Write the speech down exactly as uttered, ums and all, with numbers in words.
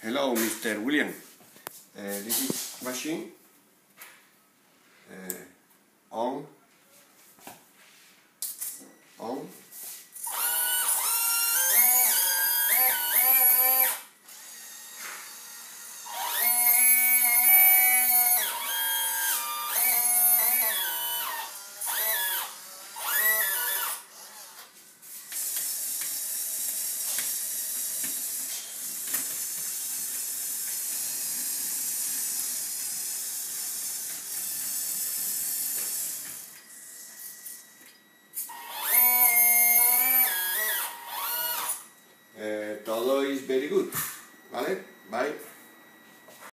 Hello, Mister William. Uh, this is machine uh, on, on. Eh, todo is very good, ¿vale?